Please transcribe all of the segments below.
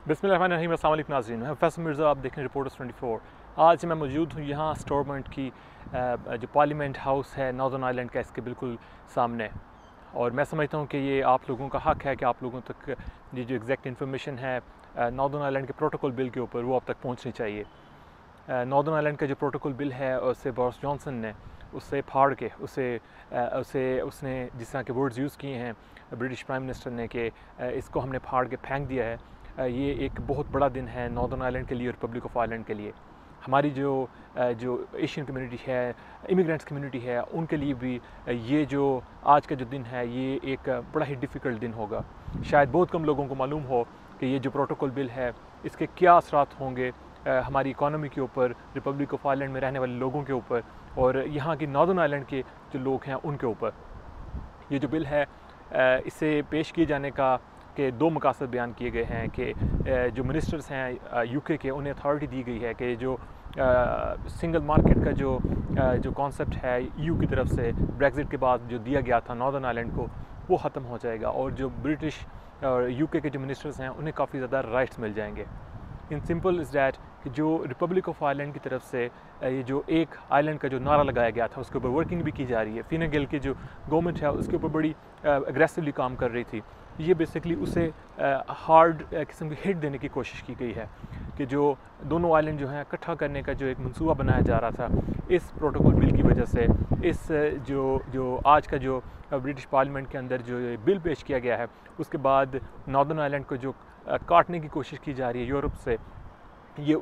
बिस्मिल्लाहिर्रहमानिर्रहीम। अस्सलाम वालेकुम नाज़रीन, मैं फैसल मिर्ज़ा, आप देखें रिपोर्टर्स 24। आज मैं मौजूद हूँ यहाँ स्टोरमंट की जो पार्लियामेंट हाउस है नॉर्दर्न आयरलैंड का, इसके बिल्कुल सामने। और मैं समझता हूँ कि ये आप लोगों का हक़ है कि आप लोगों तक ये जो एग्जैक्ट इन्फॉर्मेशन है नॉर्दर्न आयरलैंड के प्रोटोकॉल बिल के ऊपर, वो अब तक पहुँचनी चाहिए। नॉर्दर्न आयरलैंड का जो प्रोटोकॉल बिल है उससे बोरिस जॉनसन ने उससे फाड़ के उसने जिस तरह के वर्ड्स यूज़ किए हैं ब्रिटिश प्राइम मिनिस्टर ने कि इसको हमने फाड़ के फेंक दिया है। ये एक बहुत बड़ा दिन है नॉर्दर्न आयरलैंड के लिए और रिपब्लिक ऑफ आयरलैंड के लिए। हमारी जो एशियन कम्युनिटी है, इमिग्रेंट्स कम्युनिटी है, उनके लिए भी ये जो आज का जो दिन है ये एक बड़ा ही डिफ़िकल्ट दिन होगा। शायद बहुत कम लोगों को मालूम हो कि ये जो प्रोटोकॉल बिल है इसके क्या असरात होंगे हमारी इकॉनमी के ऊपर, रिपब्लिक ऑफ आयरलैंड में रहने वाले लोगों के ऊपर और यहाँ की नॉर्दर्न आयरलैंड के जो लोग हैं उनके ऊपर। ये जो बिल है इसे पेश किए जाने का के दो मकासद बयान किए गए हैं कि जो मिनिस्टर्स हैं यूके के, उन्हें अथॉरिटी दी गई है कि जो सिंगल मार्केट का जो कॉन्सेप्ट है ईयू की तरफ से ब्रेग्जिट के बाद जो दिया गया था नॉर्दर्न आयरलैंड को, वो ख़त्म हो जाएगा और जो ब्रिटिश और यूके के जो मिनिस्टर्स हैं उन्हें काफ़ी ज़्यादा राइट्स मिल जाएंगे। इन सिंपल इज़ डैट कि जो रिपब्लिक ऑफ आयरलैंड की तरफ से ये जो एक आइलैंड का जो नारा लगाया गया था उसके ऊपर वर्किंग भी की जा रही है। फिना गिल की जो गवर्नमेंट है उसके ऊपर बड़ी एग्रेसिवली काम कर रही थी। ये बेसिकली उसे हार्ड किस्म की हिट देने की कोशिश की गई है कि जो दोनों आइलैंड जो हैं इकट्ठा करने का जो एक मंसूबा बनाया जा रहा था, इस प्रोटोकॉल बिल की वजह से इस जो आज का जो ब्रिटिश पार्लियामेंट के अंदर जो बिल पेश किया गया है उसके बाद नॉर्दर्न आयरलैंड को जो काटने की कोशिश की जा रही है यूरोप से, ये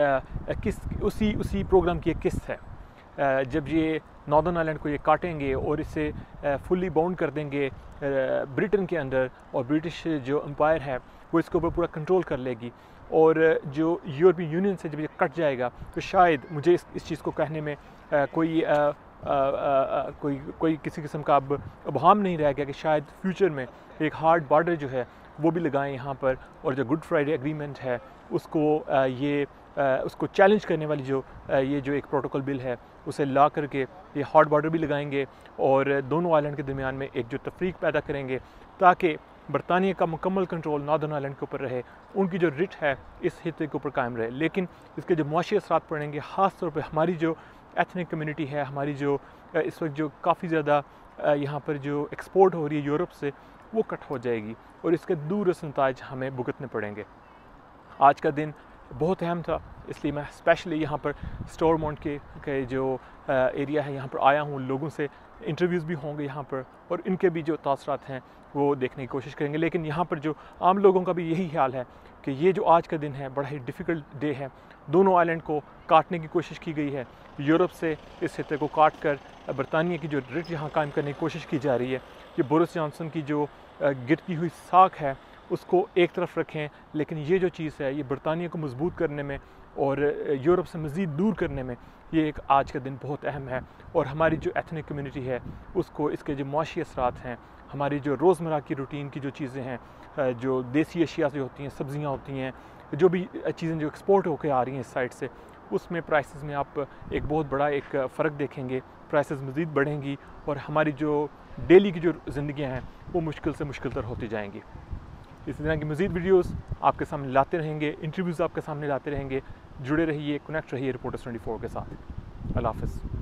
उसी प्रोग्राम की एक किस्त है। जब ये नॉर्दर्न आयरलैंड को ये काटेंगे और इसे फुल्ली बाउंड कर देंगे ब्रिटेन के अंदर और ब्रिटिश जो एम्पायर है वो इसके ऊपर पूरा कंट्रोल कर लेगी और जो यूरोपियन यूनियन से जब ये कट जाएगा तो शायद मुझे इस चीज़ को कहने में कोई किसी किस्म का अब अभाम नहीं रह गया कि शायद फ्यूचर में एक हार्ड बॉर्डर जो है वो भी लगाएं यहाँ पर और जो गुड फ्राइडे एग्रीमेंट है उसको चैलेंज करने वाली ये जो एक प्रोटोकॉल बिल है उसे ला करके ये हार्ड बॉर्डर भी लगाएंगे और दोनों आइलैंड के दरमियान में एक जो तफरीक पैदा करेंगे ताकि बरतानिया का मुकम्मल कंट्रोल नॉर्दर्न आयरलैंड के ऊपर रहे, उनकी जो रिट है इस हिस्से के ऊपर कायम रहे। लेकिन इसके जो मुआशी असरात पड़ेंगे ख़ास तौर पर हमारी जो एथनिक कम्युनिटी है, हमारी जो इस वक्त जो काफ़ी ज़्यादा यहाँ पर जो एक्सपोर्ट हो रही है यूरोप से, वो कट हो जाएगी और इसके दूर नताइज हमें भुगतने पड़ेंगे। आज का दिन बहुत अहम था, इसलिए मैं स्पेशली यहाँ पर स्टोरमंट के जो एरिया है यहाँ पर आया हूँ। लोगों से इंटरव्यूज़ भी होंगे यहाँ पर और इनके भी जो तासरात हैं वो देखने की कोशिश करेंगे। लेकिन यहाँ पर जो आम लोगों का भी यही ख्याल है कि ये जो आज का दिन है बड़ा ही डिफ़िकल्ट डे है। दोनों आइलैंड को काटने की कोशिश की गई है, यूरोप से इस हिस्से को काट कर बरतानिया की जो रिट यहाँ कायम करने की कोशिश की जा रही है। ये बोरिस जॉनसन की जो गिरती हुई साख है उसको एक तरफ रखें, लेकिन ये जो चीज़ है ये बरतानिया को मजबूत करने में और यूरोप से मज़ीद दूर करने में ये एक आज का दिन बहुत अहम है। और हमारी जो एथनिक कम्युनिटी है उसको इसके जो मुआशी असरात हैं, हमारी जो रोज़मर्रा की रूटीन की जो चीज़ें हैं, जो देसी अशिया से होती हैं, सब्ज़ियाँ होती हैं, जो भी चीज़ें जो एक्सपोर्ट होकर आ रही हैं इस साइड से, उसमें प्राइसेस में आप एक बहुत बड़ा एक फ़र्क देखेंगे। प्राइसेस मज़ीद बढ़ेंगी और हमारी जो डेली की जो ज़िंदगियाँ हैं वो मुश्किल से मुश्किल तर होती जाएंगी। इसी तरह की मज़ीद वीडियोस आपके सामने लाते रहेंगे, इंटरव्यूज़ आपके सामने लाते रहेंगे। जुड़े रहिए, कनेक्ट रहिए रिपोर्टर्स 24 के साथ। अल्लाह हाफ़िज़।